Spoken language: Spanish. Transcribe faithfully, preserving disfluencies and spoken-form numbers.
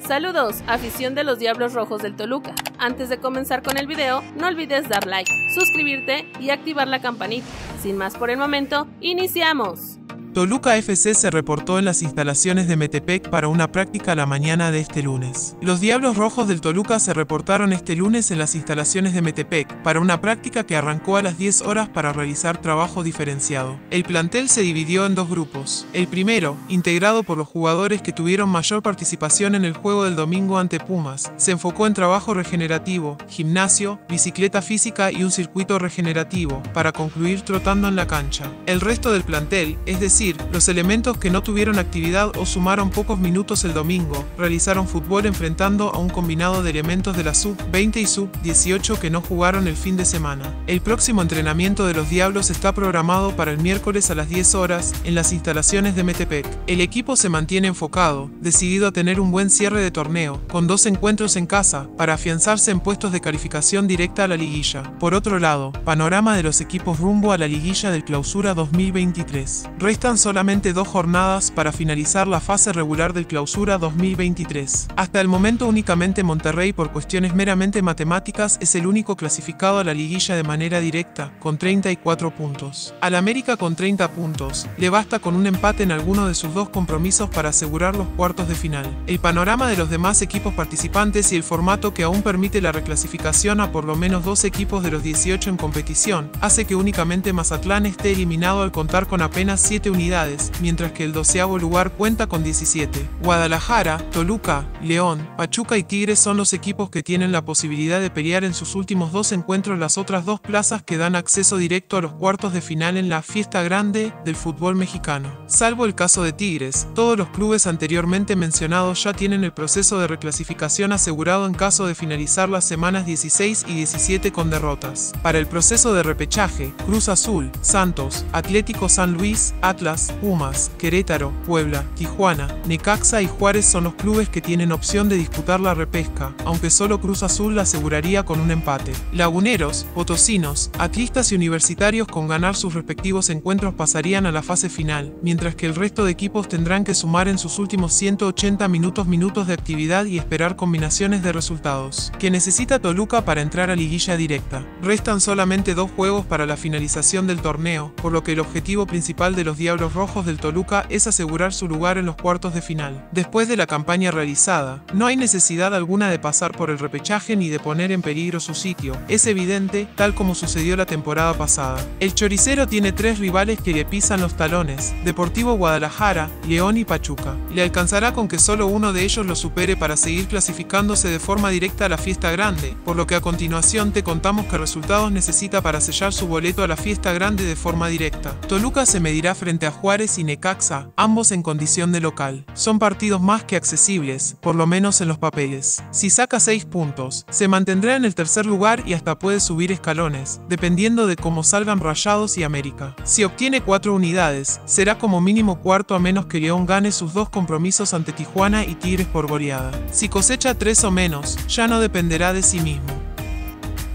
Saludos, afición de los Diablos Rojos del Toluca. Antes de comenzar con el video, no olvides dar like, suscribirte y activar la campanita. Sin más por el momento, ¡iniciamos! Toluca F C se reportó en las instalaciones de Metepec para una práctica la mañana de este lunes. Los Diablos Rojos del Toluca se reportaron este lunes en las instalaciones de Metepec para una práctica que arrancó a las diez horas para realizar trabajo diferenciado. El plantel se dividió en dos grupos. El primero, integrado por los jugadores que tuvieron mayor participación en el juego del domingo ante Pumas, se enfocó en trabajo regenerativo, gimnasio, bicicleta física y un circuito regenerativo, para concluir trotando en la cancha. El resto del plantel, es decir, los elementos que no tuvieron actividad o sumaron pocos minutos el domingo, realizaron fútbol enfrentando a un combinado de elementos de la sub veinte y sub dieciocho que no jugaron el fin de semana. El próximo entrenamiento de los Diablos está programado para el miércoles a las diez horas en las instalaciones de Metepec. El equipo se mantiene enfocado, decidido a tener un buen cierre de torneo, con dos encuentros en casa, para afianzarse en puestos de calificación directa a la liguilla. Por otro lado, panorama de los equipos rumbo a la liguilla del Clausura dos mil veintitrés. Restan solamente dos jornadas para finalizar la fase regular del Clausura dos mil veintitrés. Hasta el momento únicamente Monterrey, por cuestiones meramente matemáticas, es el único clasificado a la liguilla de manera directa, con treinta y cuatro puntos. Al América con treinta puntos, le basta con un empate en alguno de sus dos compromisos para asegurar los cuartos de final. El panorama de los demás equipos participantes y el formato que aún permite la reclasificación a por lo menos dos equipos de los dieciocho en competición, hace que únicamente Mazatlán esté eliminado al contar con apenas siete unidades, mientras que el doceavo lugar cuenta con diecisiete. Guadalajara, Toluca, León, Pachuca y Tigres son los equipos que tienen la posibilidad de pelear en sus últimos dos encuentros las otras dos plazas que dan acceso directo a los cuartos de final en la fiesta grande del fútbol mexicano. Salvo el caso de Tigres, todos los clubes anteriormente mencionados ya tienen el proceso de reclasificación asegurado en caso de finalizar las semanas dieciséis y diecisiete con derrotas. Para el proceso de repechaje, Cruz Azul, Santos, Atlético San Luis, Atlas, Pumas, Querétaro, Puebla, Tijuana, Necaxa y Juárez son los clubes que tienen opción de disputar la repesca, aunque solo Cruz Azul la aseguraría con un empate. Laguneros, Potosinos, Atlistas y Universitarios con ganar sus respectivos encuentros pasarían a la fase final, mientras que el resto de equipos tendrán que sumar en sus últimos ciento ochenta minutos minutos de actividad y esperar combinaciones de resultados. ¿Qué necesita Toluca para entrar a liguilla directa? Restan solamente dos juegos para la finalización del torneo, por lo que el objetivo principal de los Diablos Rojos del Toluca es asegurar su lugar en los cuartos de final. Después de la campaña realizada, no hay necesidad alguna de pasar por el repechaje ni de poner en peligro su sitio. Es evidente, tal como sucedió la temporada pasada. El Choricero tiene tres rivales que le pisan los talones: Deportivo Guadalajara, León y Pachuca. Le alcanzará con que solo uno de ellos lo supere para seguir clasificándose de forma directa a la fiesta grande, por lo que a continuación te contamos qué resultados necesita para sellar su boleto a la fiesta grande de forma directa. Toluca se medirá frente a Juárez y Necaxa, ambos en condición de local. Son partidos más que accesibles, por lo menos en los papeles. Si saca seis puntos, se mantendrá en el tercer lugar y hasta puede subir escalones, dependiendo de cómo salgan Rayados y América. Si obtiene cuatro unidades, será como mínimo cuarto a menos que León gane sus dos compromisos ante Tijuana y Tigres por goleada. Si cosecha tres o menos, ya no dependerá de sí mismo.